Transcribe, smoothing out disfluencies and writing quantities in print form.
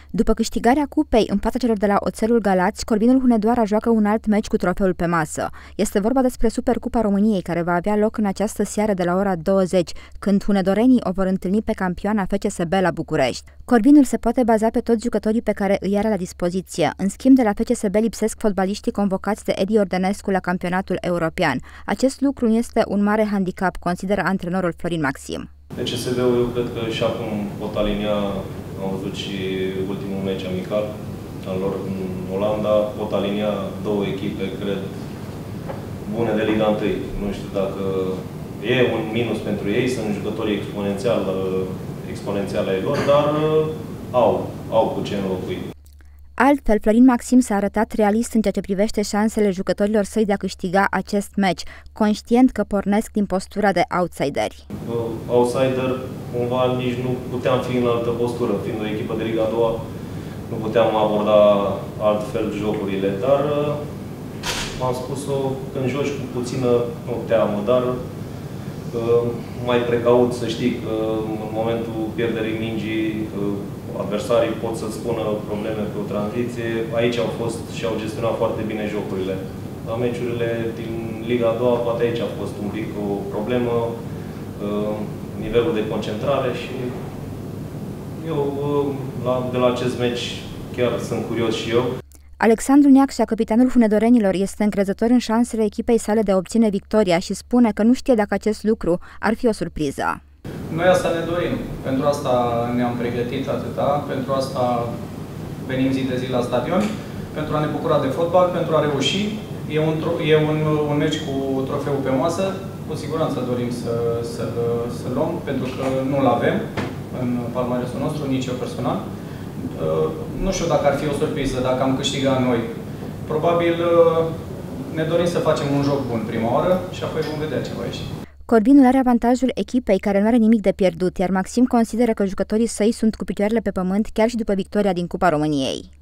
După câștigarea cupei în fața celor de la Oțelul Galați, Corvinul Hunedoara joacă un alt meci cu trofeul pe masă. Este vorba despre Supercupa României, care va avea loc în această seară de la ora 20, când hunedorenii o vor întâlni pe campioana FCSB la București. Corvinul se poate baza pe toți jucătorii pe care îi are la dispoziție. În schimb, de la FCSB lipsesc fotbaliștii convocați de Edi Ordenescu la campionatul european. Acest lucru este un mare handicap, consideră antrenorul Florin Maxim. FCSB-ul, eu cred că și acum pot alinia, am văzut și ultimul meci amical al lor în Olanda, pot alinia două echipe, cred, bune de Liga 1. Nu știu dacă e un minus pentru ei, sunt jucătorii exponențiali ai lor, dar au cu ce înlocui. Altfel, Florin Maxim s-a arătat realist în ceea ce privește șansele jucătorilor săi de a câștiga acest meci, conștient că pornesc din postura de outsideri. Outsider, cumva nici nu puteam fi în altă postură, fiind o echipă de Liga 2, nu puteam aborda altfel jocurile, dar am spus-o, când joci cu puțină, nu teamă, dar mai precaut, să știi că în momentul pierderii mingii adversarii pot să-ți spună probleme pe o tranziție. Aici au fost și au gestionat foarte bine jocurile. La meciurile din Liga 2, poate aici a fost un pic o problemă, nivelul de concentrare și eu de la acest meci chiar sunt curios și eu. Alexandru Neacșa, capitanul hunedorenilor, este încrezător în șansele echipei sale de a obține victoria și spune că nu știe dacă acest lucru ar fi o surpriză. Noi asta ne dorim. Pentru asta ne-am pregătit atâta, pentru asta venim zi de zi la stadion, pentru a ne bucura de fotbal, pentru a reuși. E un meci cu trofeul pe masă, cu siguranță dorim să-l luăm, pentru că nu-l avem în palmaresul nostru, nici eu personal. Nu știu dacă ar fi o surpriză, dacă am câștigat noi. Probabil ne dorim să facem un joc bun prima oară și apoi vom vedea ce va ieși. Corvinul are avantajul echipei, care nu are nimic de pierdut, iar Maxim consideră că jucătorii săi sunt cu picioarele pe pământ chiar și după victoria din Cupa României.